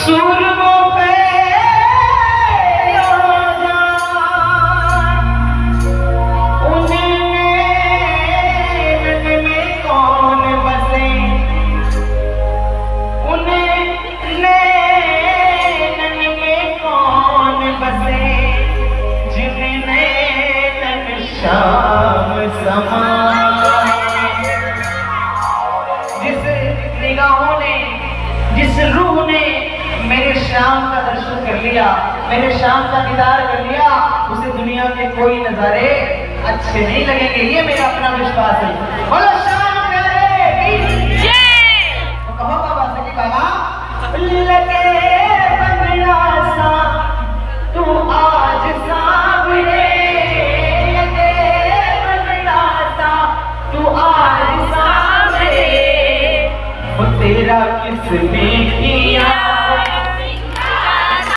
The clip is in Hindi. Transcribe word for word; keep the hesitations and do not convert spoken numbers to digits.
सूरमों पे जिस निगाहों ने, जिस रूह ने मेरे शाम का दर्शन कर लिया, मेरे शाम का दीदार कर लिया, उसे दुनिया के कोई नजारे अच्छे नहीं लगेंगे। ये मेरा अपना विश्वास है। बोलो शाम प्यारे तो कहो बाबा सकी बाबा लगे बंगला सा तू आज सामने, लगे बंगला सा तू आज सामने, वो तेरा किसने किया